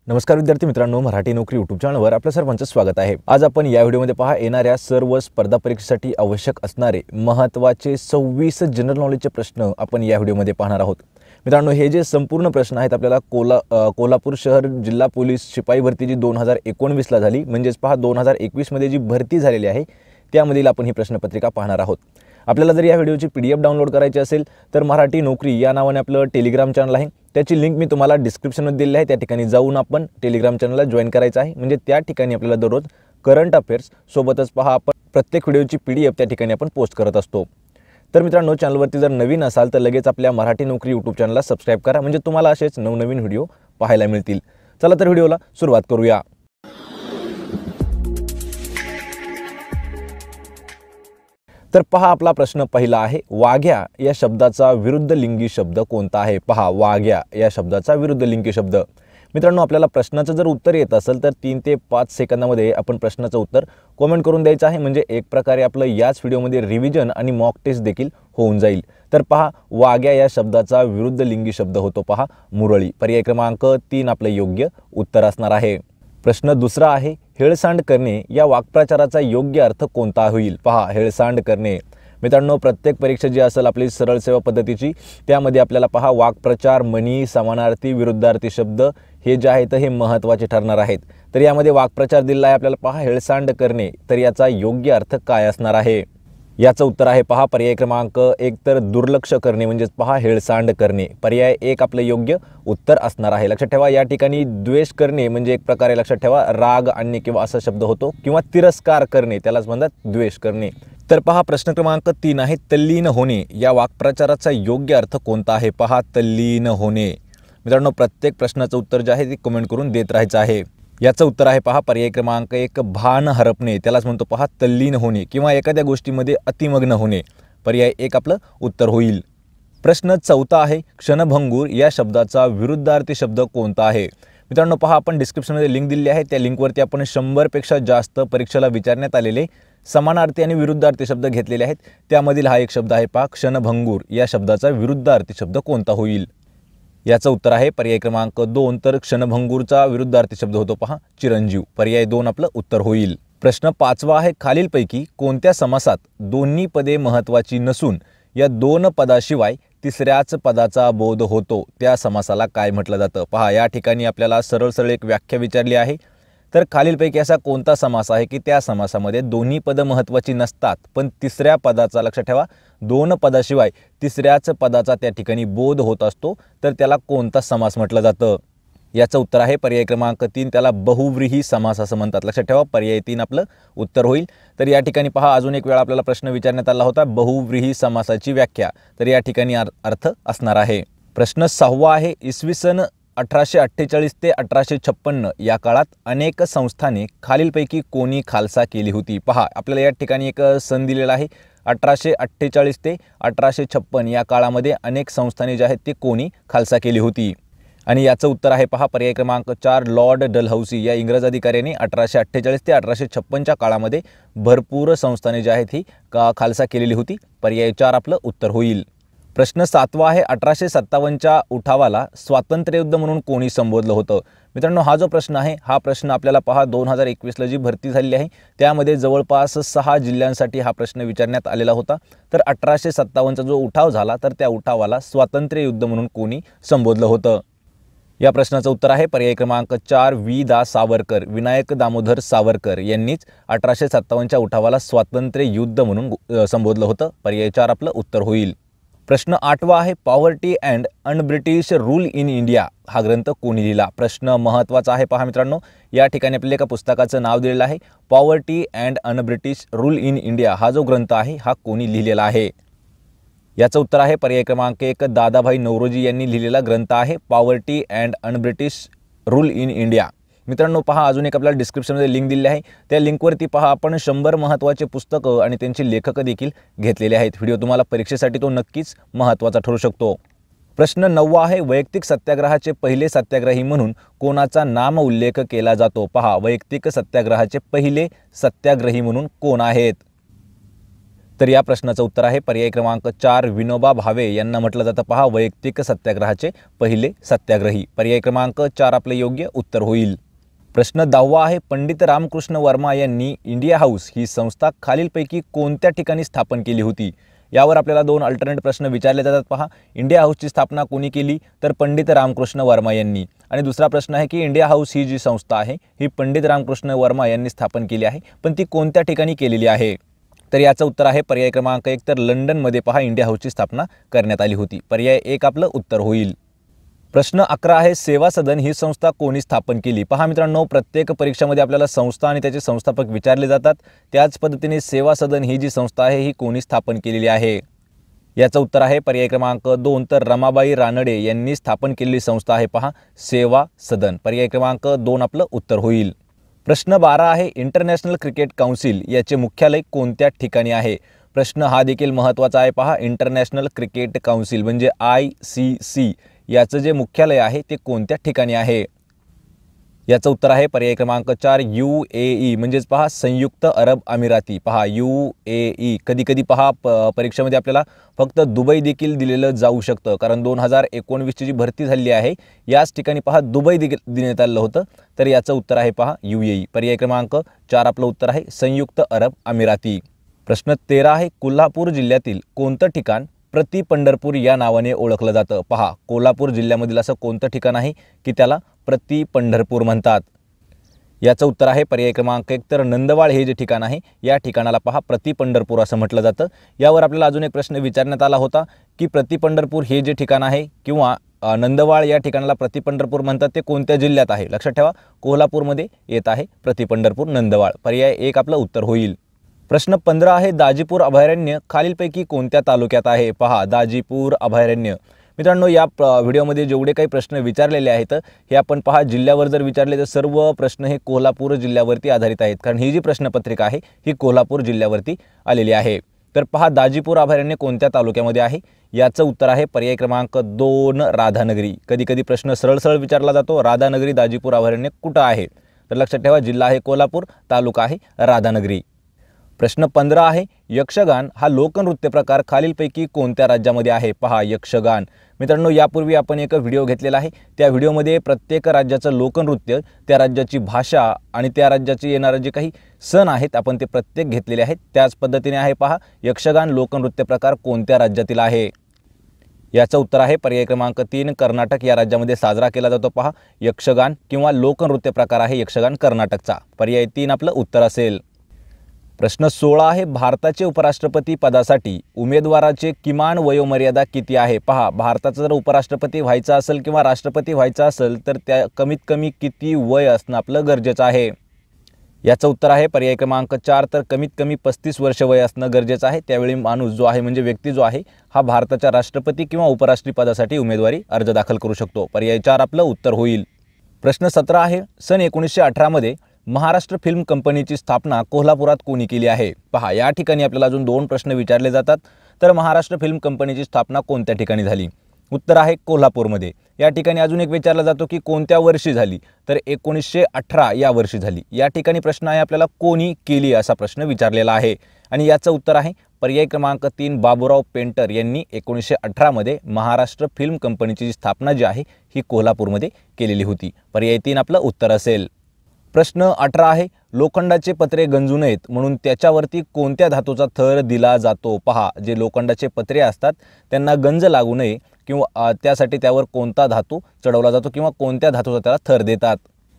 नमस्कार विद्यार्थी मित्रांनो, मराठी नोकरी यूट्यूब चॅनलवर आपल्या सर्वांचं स्वागत आहे। आज आपण या व्हिडिओमध्ये येणाऱ्या सर्व स्पर्धा परीक्षेसाठी आवश्यक असणारे महत्त्वाचे 26 जनरल नॉलेजचे प्रश्न आपण या व्हिडिओमध्ये पाहणार आहोत। मित्रांनो, हे जे संपूर्ण प्रश्न आहेत आपल्याला कोल्हापूर शहर जिल्हा पोलीस शिपाई भरती जी 2019 ला झाली, म्हणजे 2021 मध्ये जी भरती झालेली आहे त्यामधील आपण ही प्रश्नपत्रिका पाहणार आहोत। आपल्याला जर या व्हिडिओची PDF डाउनलोड करायची असेल तर मराठी नोकरी या नावाने आपलं टेलिग्राम चॅनल आहे, त्याची लिंक मी तुम्हाला डिस्क्रिप्शनमध्ये दिली आहे। त्या ठिकाणी जाऊन आपण टेलिग्राम चॅनलला जॉइन करायचं आहे, म्हणजे त्या ठिकाणी आपल्याला दररोज करंट अफेअर्स सोबतच आपण प्रत्येक व्हिडिओची PDF त्या ठिकाणी आपण पोस्ट करत असतो। तर मित्रांनो, चॅनलवरती जर नवीन असाल तर लगेच आपल्या मराठी नोकरी यूट्यूब चॅनलला सबस्क्राइब करा, म्हणजे तुम्हाला असेच नवनवीन व्हिडिओ पाहायला मिळतील। चला तर व्हिडिओला सुरुवात करूया। तर आपला प्रश्न पहिला आहे, वाघ्या या शब्दाचा विरुद्ध लिंगी शब्द कोणता आहे? वाघ्या या शब्दाचा विरुद्ध लिंगी शब्द। मित्रांनो, आपल्याला प्रश्नाचं जर उत्तर येत असेल तर 3 ते 5 सेकंदामध्ये आपण प्रश्नाचं उत्तर कमेंट करून द्यायचं आहे, म्हणजे एक प्रकारे आपलं याच व्हिडिओमध्ये रिव्हिजन आणि मॉक टेस्ट देखील होऊन जाईल। तर वाघ्या या शब्दाचा विरुद्ध लिंगी शब्द होतो मुरळी। पर्याय क्रमांक 3 आपलं योग्य उत्तर असणार आहे। प्रश्न दुसरा आहे, हेळसांड करणे या वाक्प्रचाराचा योग्य अर्थ कोणता होईल? हेळसांड करणे। मित्रांनो, प्रत्येक परीक्षा जी असेल आपली सरळ सेवा पद्धतीची त्यामध्ये आपल्याला वाक्प्रचार, म्हणी, समानार्थी, विरुद्धार्थी शब्द हे जे आहेत हे महत्त्वाचे ठरणार आहेत। तर यामध्ये वाक्प्रचार दिला आहे आपल्याला हेळसांड करणे, तर याचा योग्य अर्थ काय असणार आहे? याचं उत्तर आहे पर्याय क्रमांक 1 तर दुर्लक्ष करणे, म्हणजेच हेळसांड करणे। पर्याय 1 आपलं योग्य उत्तर असणार आहे। लक्षात ठेवा, या ठिकाणी द्वेष करणे म्हणजे एक प्रकारे लक्षात ठेवा राग आणणे किंवा असा शब्द होतो, किंवा तिरस्कार करणे त्यालाच म्हणतात द्वेष करणे। तर प्रश्न क्रमांक 3 आहे, तल्लीन होणे या वाक्प्रचाराचा योग्य अर्थ कोणता आहे? तल्लीन होणे। मित्रांनो, प्रत्येक प्रश्नाचं उत्तर जे आहे ते कमेंट करून देत राहायचं आहे। याचं उत्तर आहे पर्याय क्रमांक 1 भान हरपणे, त्यालाच म्हणतो तल्लीन होणे किंवा एखाद्या गोष्टीमध्ये अतिमग्न होणे। पर्याय 1 आपलं उत्तर होईल। प्रश्न चौथा आहे, क्षणभंगूर या शब्दाचा विरुद्धार्थी शब्द कोणता आहे? मित्रांनो, आपण डिस्क्रिप्शनमध्ये लिंक दिली आहे, त्या लिंकवरती आपण 100 पेक्षा जास्त परीक्षेला विचारण्यात आलेले समानार्थी आणि विरुद्धार्थी शब्द घेतलेले आहेत। त्यामधील हा एक शब्द आहे क्षणभंगूर या शब्दाचा विरुद्धार्थी शब्द कोणता होईल? याचं उत्तर आहे पर्याय क्रमांक 2 तर क्षणभंगूरचा विरुद्धार्थी शब्द होतो चिरंजीव। पर्याय 2 आपलं उत्तर होईल। प्रश्न 5वा आहे, खालीलपैकी कोणत्या समासात दोन्ही पदे महत्त्वाची नसून या 2 पदाशिवाय तिसऱ्याच पदाचा बोध होतो त्या समासाला काय म्हटलं जातं? या ठिकाणी आपल्याला सरळ एक व्याख्या विचारली आहे। तर खालीलपैकी असा कोणता समास आहे की त्या समासामध्ये दोन्ही पद महत्त्वाची नसतात पण तिसऱ्या पदाचा, लक्षात ठेवा, 2 पदाशिवाय तिसऱ्याच पदाचा त्या ठिकाणी बोध होत असतो, तर त्याला कोणता समास म्हटलं जातं? याचं उत्तर आहे पर्याय क्रमांक 3, त्याला बहुव्रीही समास असं म्हणतात। लक्षात ठेवा, पर्याय 3 आपलं उत्तर होईल। तर या ठिकाणी अजून एक वेळा आपल्याला प्रश्न विचारण्यात आला होता, बहुव्रीही समासाची व्याख्या, तर या ठिकाणी अर्थ असणार आहे। प्रश्न 6वा आहे, इसवी सन 1848 ते 1856 या काळात अनेक संस्थाने खालीलपैकी कोणी खालसा केली होती? आपल्याला या ठिकाणी एक सन दिलेला आहे, 1848 ते 1856 या काळामध्ये अनेक संस्थाने जे आहेत ते कोणी खालसा केली होती? आणि याचं उत्तर आहे पर्याय क्रमांक 4 लॉर्ड डलहौसी या इंग्रज अधिकाऱ्याने 1848 ते 1856च्या काळामध्ये भरपूर संस्थाने जे आहेत ही खालसा केलेली होती। पर्याय 4 आपलं उत्तर होईल। प्रश्न 7वा आहे, 1857च्या उठावाला स्वातंत्र्ययुद्ध म्हणून कोणी संबोधलं होतं? मित्रांनो, हा जो प्रश्न आहे हा प्रश्न आपल्याला 2021 ला जी भरती झालेली आहे त्यामध्ये जवळपास 6 जिल्ह्यांसाठी हा प्रश्न विचारण्यात आलेला होता। तर 1857चा जो उठाव झाला तर त्या उठावाला स्वातंत्र्ययुद्ध म्हणून कोणी संबोधलं होतं? या प्रश्नाचं उत्तर आहे पर्याय क्रमांक 4 दा सावरकर, विनायक दामोदर सावरकर यांनीच 1857च्या उठावाला स्वातंत्र्ययुद्ध म्हणून संबोधलं होतं। पर्याय 4 आपलं उत्तर होईल। प्रश्न 8वा आहे, poverty and unBritish rule in India हा ग्रंथ कोणी लिहिला? प्रश्न महत्त्वाचा आहे मित्रांनो, या ठिकाणी आपल्याला एका पुस्तकाचं नाव दिलेलं आहे, poverty and unBritish rule in India हा जो ग्रंथ आहे हा कोणी लिहिलेला आहे? याचं उत्तर आहे पर्याय क्रमांक 1 दादाभाई नौरोजी यांनी लिहिलेला ग्रंथ आहे poverty and unBritish rule in India. मित्रांनो, अजून एक आपल्याला डिस्क्रिप्शनमध्ये लिंक दिली आहे, त्या लिंकवरती आपण 100 महत्त्वाचे पुस्तकं आणि त्यांची लेखक देखील घेतलेले आहेत। व्हिडिओ तुम्हाला परीक्षेसाठी तो नक्कीच महत्त्वाचा ठरू शकतो। प्रश्न 9वा आहे, वैयक्तिक सत्याग्रहाचे पहिले सत्याग्रही म्हणून कोणाचा नाम उल्लेख केला जातो? वैयक्तिक सत्याग्रहाचे पहिले सत्याग्रही म्हणून कोण आहेत? तर या प्रश्नाचं उत्तर आहे पर्याय क्रमांक 4 विनोबा भावे यांना म्हटलं जातं पहा वैयक्तिक सत्याग्रहाचे पहिले सत्याग्रही। पर्याय क्रमांक 4 आपले योग्य उत्तर होईल। प्रश्न 10वा आहे पंडित रामकृष्ण वर्मा यांनी इंडिया हाऊस ही संस्था खालीलपैकी कोणत्या ठिकाणी स्थापन केली होती? यावर आपल्याला दोन अल्टरनेट प्रश्न विचारले जातात पहा। इंडिया हाऊसची स्थापना कोणी केली? तर पंडित रामकृष्ण वर्मा यांनी। आणि दुसरा प्रश्न आहे की इंडिया हाऊस ही जी संस्था आहे ही पंडित रामकृष्ण वर्मा यांनी स्थापन केली आहे, पण ती कोणत्या ठिकाणी केलेली आहे? तर याचं उत्तर आहे पर्याय क्रमांक 1 तर लंडनमध्ये पहा इंडिया हाऊसची स्थापना करण्यात आली होती। पर्याय 1 आपलं उत्तर होईल। प्रश्न 11 आहे सेवा सदन ही संस्था कोणी स्थापन केली? पहा मित्रांनो, प्रत्येक परीक्षेमध्ये आपल्याला संस्था आणि त्याचे संस्थापक विचारले जातात। त्याच पद्धतीने सेवा सदन ही जी संस्था आहे ही कोणी स्थापन केलेली आहे? याचं उत्तर आहे पर्याय क्रमांक 2 तर रमाबाई रानडे यांनी स्थापन केलेली संस्था आहे पहा सेवा सदन। पर्याय क्रमांक 2 आपलं उत्तर होईल। प्रश्न 12 आहे इंटरनॅशनल क्रिकेट काउन्सिल याचे मुख्यालय कोणत्या ठिकाणी आहे? प्रश्न हा देखील महत्त्वाचा आहे पहा। इंटरनॅशनल क्रिकेट काउन्सिल म्हणजे ICC याचं जे मुख्यालय आहे ते कोणत्या ठिकाणी आहे? याचं उत्तर आहे पर्याय क्रमांक 4 UAE म्हणजेच पहा संयुक्त अरब अमिराती। पहा UAE कधी कधी पहा परीक्षेमध्ये आपल्याला फक्त दुबई देखील दिलेलं जाऊ शकतं, कारण 2019ची जी भरती झाली आहे याच ठिकाणी पहा दुबई देखील देण्यात आलं होतं। तर याचं उत्तर आहे पहा UAE। पर्याय क्रमांक 4 आपलं उत्तर आहे संयुक्त अरब अमिराती। प्रश्न 13 आहे कोल्हापूर जिल्ह्यातील कोणतं ठिकाण प्रति पंढरपूर या नावाने ओळखलं जातं? पहा कोल्हापूर जिल्ह्यामधील असं कोणतं ठिकाण आहे की त्याला प्रति पंढरपूर म्हणतात? याचं उत्तर आहे पर्याय क्रमांक 1 तर नंदवाळ हे जे ठिकाण आहे या ठिकाणाला पहा प्रति पंढरपूर असं म्हटलं जातं। यावर आपल्याला अजून एक प्रश्न विचारण्यात आला होता की प्रति पंढरपूर हे जे ठिकाण आहे किंवा नंदवाळ या ठिकाणाला प्रति पंढरपूर म्हणतात ते कोणत्या जिल्ह्यात आहे? लक्षात ठेवा कोल्हापूरमध्ये येत आहे प्रति पंढरपूर नंदवाळ। पर्याय 1 आपलं उत्तर होईल। प्रश्न 15 आहे दाजीपूर अभयारण्य खालीलपैकी कोणत्या तालुक्यात आहे? पहा दाजीपूर अभयारण्य। मित्रांनो, या व्हिडिओमध्ये जेवढे काही प्रश्न विचारलेले आहेत हे आपण पहा जिल्ह्यावर जर विचारले तर सर्व प्रश्न हे कोल्हापूर जिल्ह्यावरती आधारित आहेत, कारण ही जी प्रश्नपत्रिका आहे ही कोल्हापूर जिल्ह्यावरती आलेली आहे। तर पहा दाजीपूर अभयारण्य कोणत्या तालुक्यामध्ये आहे? याचं उत्तर आहे पर्याय क्रमांक 2 राधानगरी। कधी कधी प्रश्न सरळ सरळ विचारला जातो राधानगरी दाजीपूर अभयारण्य कुठं आहे? तर लक्षात ठेवा जिल्हा आहे कोल्हापूर, तालुका आहे राधानगरी। प्रश्न 15 आहे यक्षगान हा लोकनृत्य प्रकार खालीलपैकी कोणत्या राज्यामध्ये आहे? पहा यक्षगान। मित्रांनो, यापूर्वी आपण एक व्हिडिओ घेतलेला आहे, त्या व्हिडिओमध्ये प्रत्येक राज्याचं लोकनृत्य, त्या राज्याची भाषा आणि त्या राज्याचे येणारे जे काही सण आहेत आपण ते प्रत्येक घेतलेले आहेत। त्याच पद्धतीने आहे पहा यक्षगान लोकनृत्य प्रकार कोणत्या राज्यातील आहे? याचं उत्तर आहे पर्याय क्रमांक 3 कर्नाटक या राज्यामध्ये साजरा केला जातो पहा यक्षगान किंवा लोकनृत्य प्रकार आहे यक्षगान कर्नाटकचा। पर्याय 3 आपलं उत्तर असेल। प्रश्न 16 आहे भारताचे उपराष्ट्रपती पदासाठी उमेदवाराचे किमान वयोमर्यादा किती आहे? पहा भारताचा जर उपराष्ट्रपती व्हायचा असेल किंवा राष्ट्रपती व्हायचा असेल तर त्या कमीत कमी किती वय असणं आपलं गरजेचं आहे? याचं उत्तर आहे पर्याय क्रमांक 4 तर कमीत कमी 35 वर्ष वय असणं गरजेचं आहे। त्यावेळी माणूस जो आहे म्हणजे व्यक्ती जो आहे हा भारताच्या राष्ट्रपती किंवा उपराष्ट्रपती पदासाठी उमेदवारी अर्ज दाखल करू शकतो। पर्याय 4 आपलं उत्तर होईल। प्रश्न 17 आहे सन 1918 मध्ये महाराष्ट्र फिल्म कंपनीची स्थापना कोल्हापुरात कोणी केली आहे? पहा या ठिकाणी आपल्याला अजून दोन प्रश्न विचारले जातात। तर महाराष्ट्र फिल्म कंपनीची स्थापना कोणत्या ठिकाणी झाली? उत्तर आहे कोल्हापूरमध्ये। या ठिकाणी अजून एक विचारला जातो की कोणत्या वर्षी झाली? तर 1918 या वर्षी झाली। या ठिकाणी प्रश्न आहे आपल्याला कोणी केली असा प्रश्न विचारलेला आहे आणि याचं उत्तर आहे पर्याय क्रमांक 3 बाबूराव पेंटर यांनी 1918 मध्ये महाराष्ट्र फिल्म कंपनीची स्थापना जी आहे ही कोल्हापूरमध्ये केलेली होती। पर्याय 3 आपलं उत्तर असेल। प्रश्न 18 आहे लोखंडाचे पत्रे गंजू नयेत म्हणून त्याच्यावरती कोणत्या धातूचा थर दिला जातो? पहा जे लोखंडाचे पत्रे असतात त्यांना गंज लागू नये किंवा त्यासाठी त्यावर कोणता धातू चढवला जातो किंवा कोणत्या धातूचा त्याला थर देतात?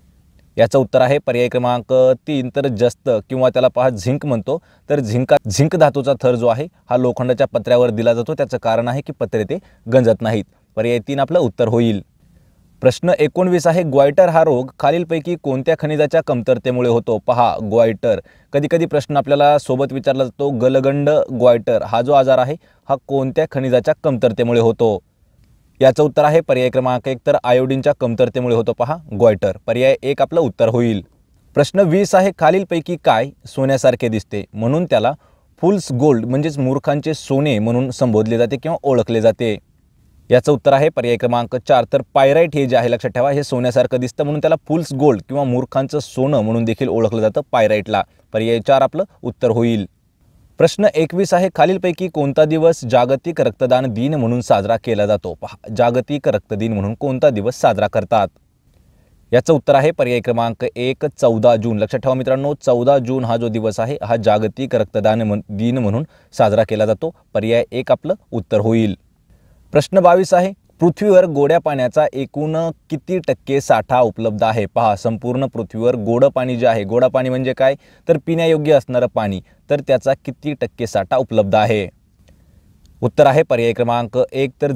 याचं उत्तर आहे पर्याय क्रमांक 3 तर जस्त किंवा त्याला पहा झिंक म्हणतो। तर झिंक धातूचा थर जो आहे हा लोखंडाच्या पत्र्यावर दिला जातो, त्याचं कारण आहे की पत्रे ते गंजत नाहीत। पर्याय 3 आपलं उत्तर होईल। प्रश्न 19 आहे ग्वायटर हा रोग खालीलपैकी कोणत्या खनिजाच्या कमतरतेमुळे होतो? पहा ग्वायटर कधी कधी प्रश्न आपल्याला सोबत विचारला जातो गलगंड ग्वायटर हा जो आजार आहे हा कोणत्या खनिजाच्या कमतरतेमुळे होतो? याचं उत्तर आहे पर्याय क्रमांक 1 तर आयोडीनच्या कमतरतेमुळे होतो पहा ग्वायटर। पर्याय 1 आपलं उत्तर होईल। प्रश्न 20 आहे खालीलपैकी काय सोन्यासारखे दिसते म्हणून त्याला फुल्स गोल्ड म्हणजेच मूर्खांचे सोने म्हणून संबोधले जाते किंवा ओळखले जाते? याचं उत्तर आहे पर्याय क्रमांक 4 तर पायराईट हे जे आहे लक्षात ठेवा हे सोन्यासारखं दिसतं म्हणून त्याला फुल्स गोल्ड किंवा मूर्खांचं सोनं म्हणून देखील ओळखलं जातं पायराईटला। पर्याय 4 आपलं उत्तर होईल। प्रश्न 21 आहे, खालीलपैकी कोणता दिवस जागतिक रक्तदान दिन म्हणून साजरा केला जातो? पहा, जागतिक रक्त दिन म्हणून कोणता दिवस साजरा करतात? याचं उत्तर आहे पर्याय क्रमांक 1 14 जून. लक्षात ठेवा मित्रांनो, 14 जून हा जो दिवस आहे हा जागतिक रक्तदान दिन म्हणून साजरा केला जातो. पर्याय 1 आपलं उत्तर होईल. प्रश्न 22 आहे, पृथ्वीवर गोड्या पाण्याचा एकूण किती टक्के साठा उपलब्ध आहे? पहा, संपूर्ण पृथ्वीवर गोडं पाणी जे आहे, गोडं पाणी म्हणजे काय तर पिण्यायोग्य असणारं पाणी, तर त्याचा किती टक्के साठा उपलब्ध आहे? उत्तर आहे पर्याय क्रमांक 1 तर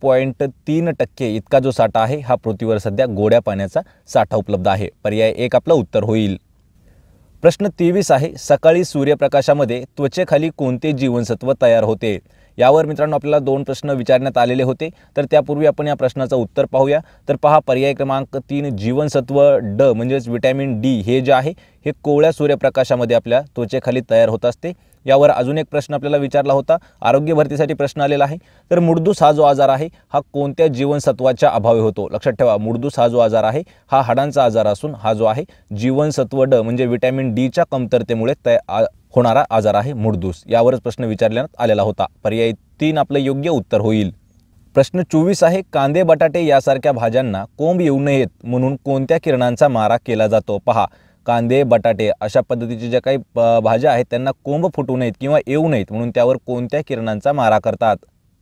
0.3% इतका जो साठा आहे हा पृथ्वीवर सध्या गोड्या पाण्याचा साठा उपलब्ध आहे. पर्याय 1 आपलं उत्तर होईल. प्रश्न 23 आहे, सकाळी सूर्यप्रकाशामध्ये त्वचेखाली कोणते जीवनसत्व तयार होते? यावर मित्रांनो आपल्याला 2 प्रश्न विचारण्यात आलेले होते, तर त्यापूर्वी आपण या प्रश्नाचं उत्तर पाहूया. तर पहा, पर्याय क्रमांक 3 जीवनसत्व ड म्हणजेच विटॅमिन डी हे जे आहे हे कोवळ्या सूर्यप्रकाशामध्ये आपल्या त्वचेखाली तयार होत असते. यावर अजून एक प्रश्न आपल्याला विचारला होता, आरोग्य भरतीसाठी प्रश्न आलेला आहे. तर मुडदूस हा जो आजार आहे हा कोणत्या जीवनसत्वाच्या अभावी होतो? लक्षात ठेवा, मुडदूस हा जो आजार आहे हा हाडांचा आजार असून हा जो आहे जीवनसत्व ड म्हणजे विटॅमिन डीच्या कमतरतेमुळे होणारा आजार आहे मुडदूस. यावरच प्रश्न विचारण्यात आलेला होता. पर्याय 3 आपलं योग्य उत्तर होईल. प्रश्न 24 आहे, कांदे बटाटे यासारख्या भाज्यांना कोंब येऊ नयेत म्हणून कोणत्या किरणांचा मारा केला जातो? पहा, कांदे बटाटे अशा पद्धतीचे ज्या काही भाज्या आहेत त्यांना कोंब फुटू नयेत किंवा येऊ नयेत म्हणून त्यावर कोणत्या किरणांचा मारा करतात?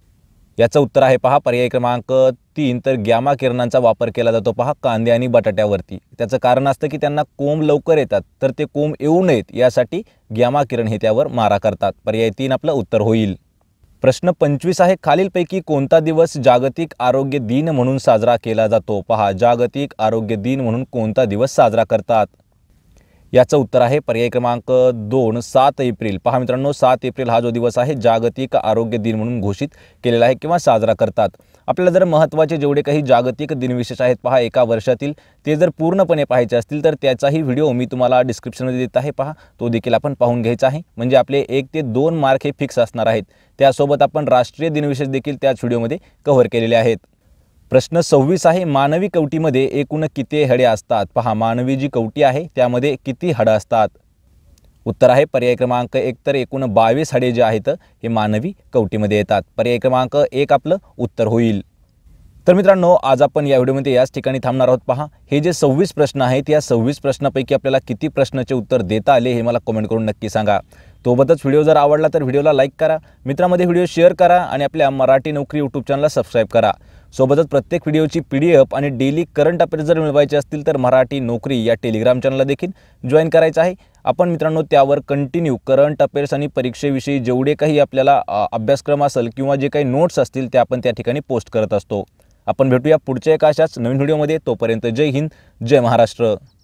याचं उत्तर आहे पहा पर्याय क्रमांक 3 तर गॅमा किरणांचा वापर केला जातो पहा कांदे आणि बटाट्यावरती. त्याचं कारण असतं की त्यांना कोंब लवकर येतात, तर ते कोंब येऊ नयेत यासाठी गॅमा किरण हे त्यावर मारा करतात. पर्याय 3 आपलं उत्तर होईल. प्रश्न 25 आहे, खालीलपैकी कोणता दिवस जागतिक आरोग्य दिन म्हणून साजरा केला जातो? पहा, जागतिक आरोग्य दिन म्हणून कोणता दिवस साजरा करतात? याचं उत्तर आहे पर्याय क्रमांक 2 7 एप्रिल. पहा मित्रांनो, 7 एप्रिल हा जो दिवस आहे जागतिक आरोग्य दिन म्हणून घोषित केलेला आहे किंवा साजरा करतात. आपल्याला जर महत्त्वाचे जेवढे काही जागतिक दिनविशेष आहेत पहा एका वर्षातील, ते जर पूर्णपणे पाहायचे असतील तर त्याचाही व्हिडिओ मी तुम्हाला डिस्क्रिप्शनमध्ये देत आहे. पहा, तो देखील आपण पाहून घ्यायचा आहे. म्हणजे आपले 1 ते 2 मार्क हे फिक्स असणार आहेत. त्यासोबत आपण राष्ट्रीय दिनविशेष देखील त्याच व्हिडिओमध्ये कव्हर केलेले आहेत. प्रश्न 26 आहे, मानवी कवटीमध्ये एकूण किती हाडे असतात? पहा, मानवी जी कवटी आहे त्यामध्ये किती हाडं असतात? उत्तर आहे पर्याय क्रमांक 1 तर एकूण 22 हाडे जे आहेत हे मानवी कवटीमध्ये येतात. पर्याय क्रमांक 1 आपलं उत्तर होईल. तर मित्रांनो, आज आपण या व्हिडिओमध्ये याच ठिकाणी थांबणार आहोत. पहा, हे जे 26 प्रश्न आहेत या 26 प्रश्नापैकी आपल्याला किती प्रश्नाचे उत्तर देता आले हे मला कमेंट करून नक्की सांगा. सोबतच व्हिडिओ जर आवडला तर व्हिडिओला लाईक करा, मित्रांमध्ये व्हिडिओ शेअर करा आणि आपल्या मराठी नोकरी यूट्यूब चॅनलला सबस्क्राईब करा. सोबतच प्रत्येक व्हिडिओची PDF आणि डेली करंट अफेअर्स जर मिळवायचे असतील तर मराठी नोकरी या टेलिग्राम चॅनलला देखील जॉईन करायचं आहे. आपण मित्रांनो त्यावर कंटिन्यू करंट अफेअर्स आणि परीक्षेविषयी जेवढे काही आपल्याला अभ्यासक्रम असेल किंवा जे काही नोट्स असतील ते आपण त्या ठिकाणी पोस्ट करत असतो. आपण भेटूया पुढच्या एका अशाच नवीन व्हिडिओमध्ये. तोपर्यंत जय हिंद, जय महाराष्ट्र.